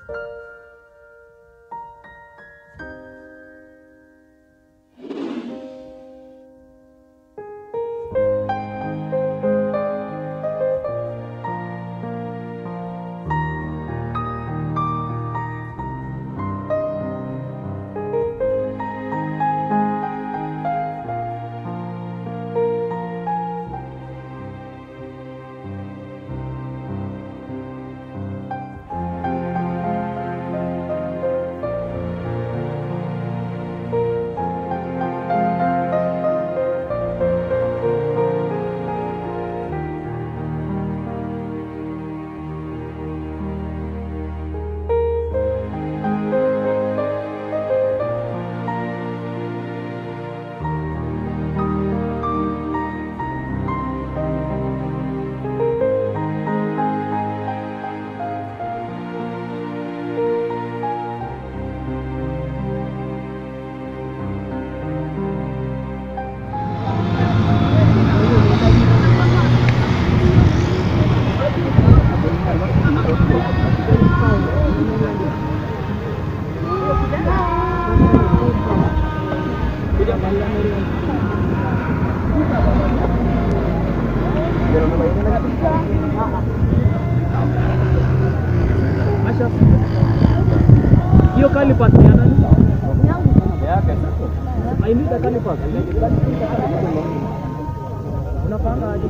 Hiyo kalipas ni nani? I need a kalipas. Unapanga aje?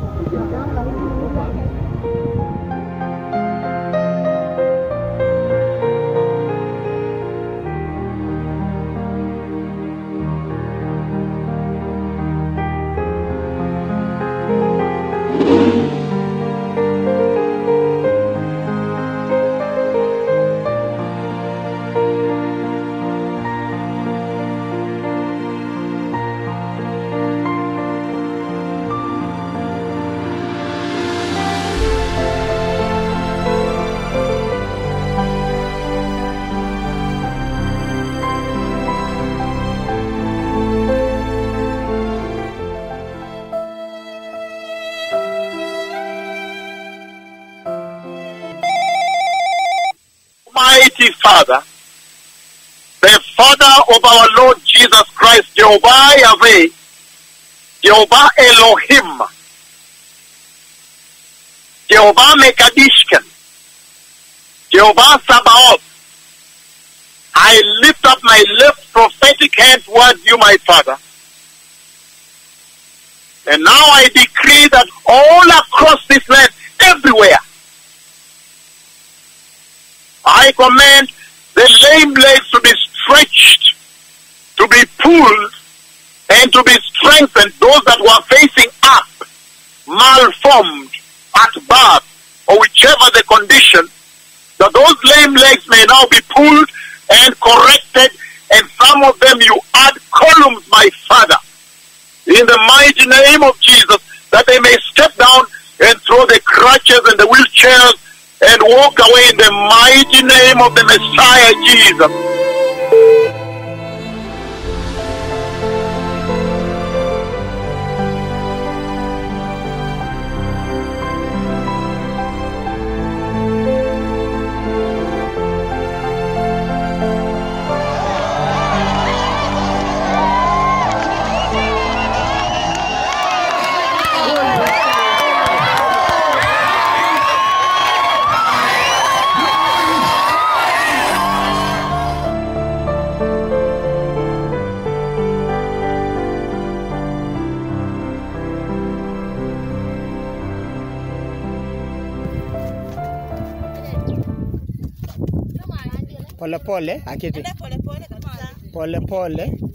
Mighty Father, the Father of our Lord Jesus Christ, Jehovah Yahweh, Jehovah Elohim, Jehovah Mekadishkan, Jehovah Sabaoth, I lift up my left prophetic hand towards you, my Father. And now I decree that all across this land, everywhere, I command the lame legs to be stretched, to be pulled, and to be strengthened. Those that were facing up, malformed, at birth, or whichever the condition, that those lame legs may now be pulled and corrected, and some of them you add columns, my Father, in the mighty name of Jesus, that they may step down and throw the crutches and the wheelchairs and walk away in the mighty name of the Messiah Jesus. Pole pole, akiti. Pole pole.